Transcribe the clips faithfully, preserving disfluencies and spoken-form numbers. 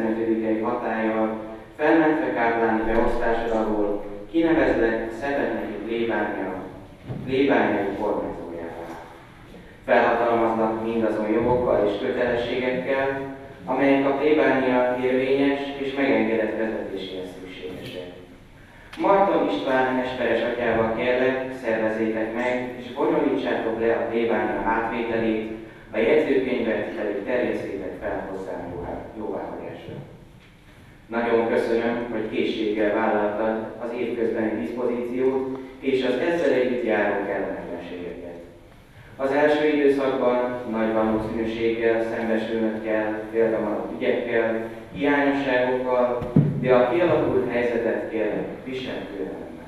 tizenötödikei hatállyal felmentve kápláni beosztásod alól kinevezlek a Szepetneki plébánia, plébániai kormányzójává. Felhatalmaznak mindazon jogokkal és kötelességekkel, amelyek a plébánia érvényes és megengedett vezetéséhez szükségesek. Marton István esperes atyával kérlek, szervezzétek meg és bonyolítsátok le a plébánia átvételét, a jegyzőkönyvet pedig terjesszétek fel hozzám jóváhagyásra. Nagyon köszönöm, hogy készséggel vállaltad az évközbeni diszpozíciót és az ezzel együtt járó kellemetlenségeket. Az első időszakban nagy valószínűséggel szembesülnöd kell példamaradt ügyekkel, hiányosságokkal, de a kialakult helyzetet kérlek, visel türelemmel.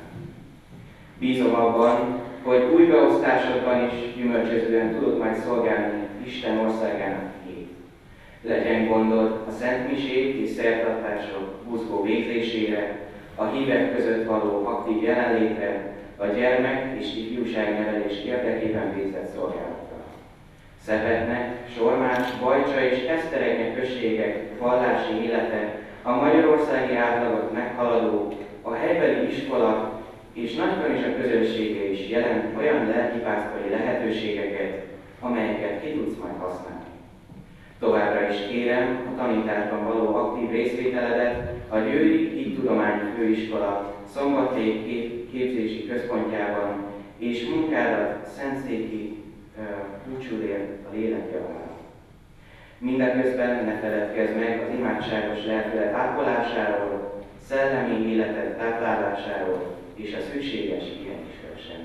Bízom abban, hogy új beosztásodban is gyümölcsözően tudod majd szolgálni Isten országának hét. Legyen gondod a szent misék és szertartások buzgó végzésére, a hívek között való aktív jelenlétre, a gyermek és ifjúságnevelés érdekében végzett szolgálatra. Szepetnek, Sormás, Bajcsa és Eszterennye községek vallási élete, a magyarországi átlagot meghaladó, a helybeli iskola és Nagykanizsa közössége is jelent olyan lelkipásztori lehetőségeket, amelyeket ki tudsz majd használni. Továbbra is kérem a tanításban való aktív részvételedet a Győri Hittudományi Főiskola Szombathely képzési központjában és munkádat Szentszéki búcsúért a lélek javára. Mindeközben ne feledkezz meg az imádságos lelkület ápolásáról, szellemi életed táplálásáról és a szükséges pihenésről sem.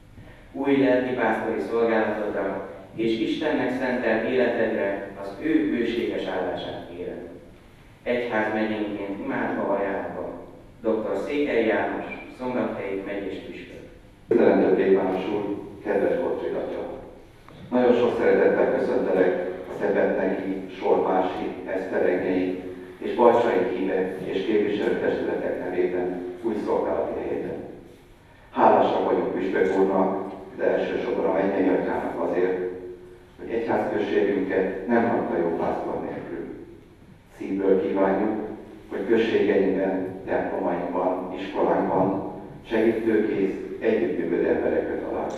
Új lelkipásztori szolgálatodra és Istennek szentelt életedre az ő bőséges áldását kérem. Egyházmegyénként imádva ajánlva, doktor Székely János, Szombathelyi megyés püspök. Tisztelendő plébános úr, kedves Gottfried atya! Nagyon sok szeretettel köszöntelek a Szepetneki, Sormási, Eszterennyei és Bajcsai hívek és képviselőtestületek nevében új szolgálati helyeten. Hálásak vagyok püspök úrnak, de elsősorban a mennyei atyának azért, hogy egyházközségünket nem hagyta jó pásztor nélkül. Szívből kívánjuk, hogy községeinkben, templomainkban, iskolánkban segítőkész, együttműködő embereket találunk.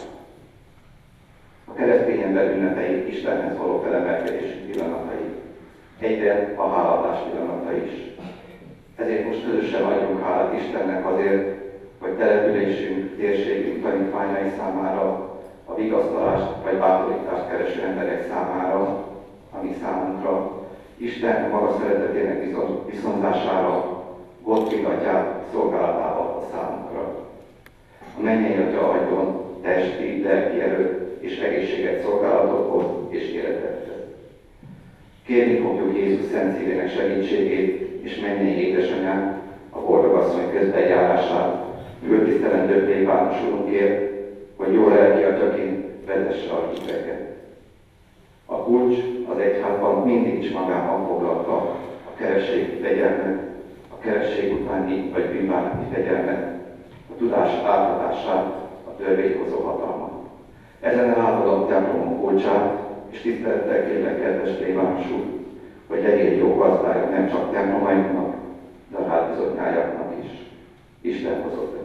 A keresztény ember ünnepei Istenhez való felemelkedés pillanatai, egyben a hálaadás pillanata is. Ezért most közösen adjunk hálát Istennek azért, hogy településünk, térségünk tanítványai számára, a vigasztalást vagy bátorítást kereső emberek számára, ami számunkra, Isten maga szeretetének viszonzására, Gottfried atyát szolgálatába a számunkra. A mennyei atya adjon testi, lelki erőt és egészséget szolgálatokhoz és életedhez. Kérni fogjuk Jézus Szent Szívének segítségét és mennyei édesanyát, a boldogasszony közbenjárását, föltisztelendő plébános urunkért, hogy jó lelki atyaként vezesse a híveket. A kulcs az egyházban mindig is magában foglalta a keresség fegyelmet, a keresség utáni vagy bűnbánati fegyelmet, a tudás átadását, a törvényhozó hatalmat. Ezen átadom templomon kulcsát, és tisztelettel kérlek, kedves plébános úr, hogy legyél jó gazdája nem csak templomainknak, de a rábizonyájaknak is. Isten hozott